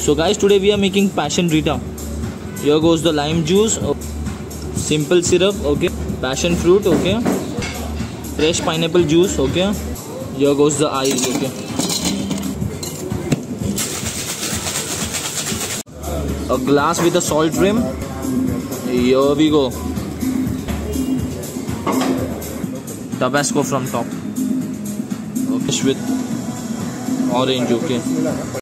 So guys, today we are making passion Rita. Here goes the lime juice, simple syrup, okay, passion fruit, okay, fresh pineapple juice, okay. Here goes the ice, okay. A glass with a salt rim. Here we go. Tabasco from top. Okay, with orange, okay.